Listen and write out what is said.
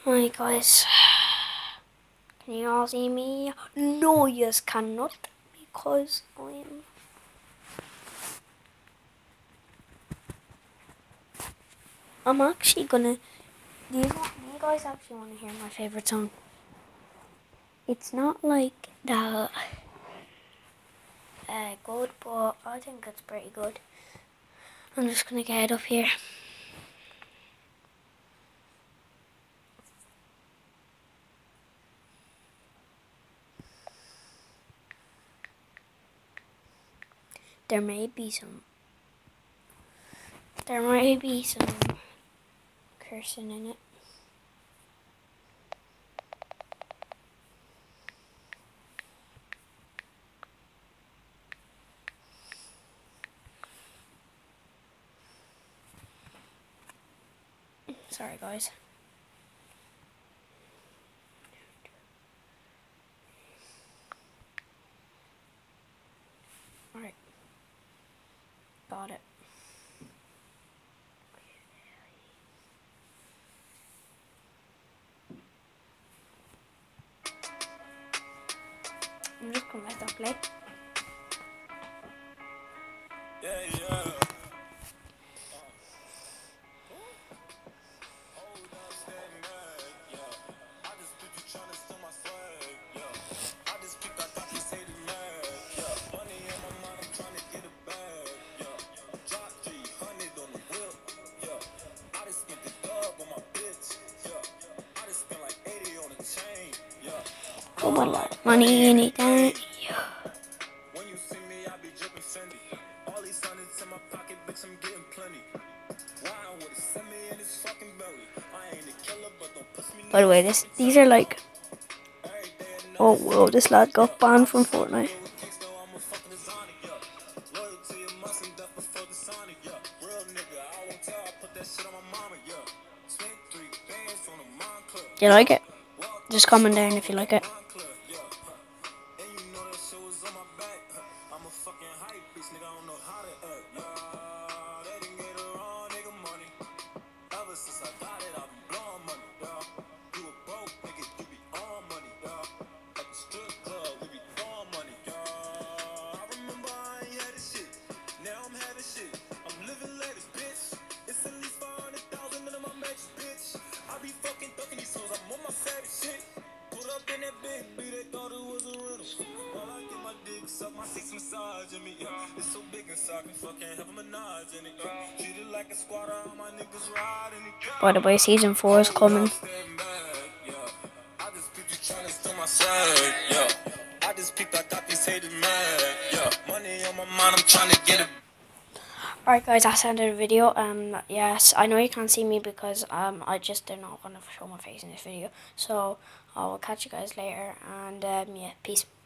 Hi guys, can you all see me? No, you cannot, because I'm actually gonna. Do you guys actually want to hear my favorite song? It's not like that good, but I think it's pretty good. I'm just gonna get it up here. There may be some cursing in it. Sorry guys. Alright. Got it. I'm just gonna let that play. Yeah. Oh my lord, money anytime. By the way, these are like. Oh whoa, this lad got banned from Fortnite. Do you like it? Just comment down if you like it. By the way, season 4 is coming. Alright guys, that's the end of the video. Yes, I know you can't see me because I just did not want to show my face in this video. So I will catch you guys later, and yeah, peace.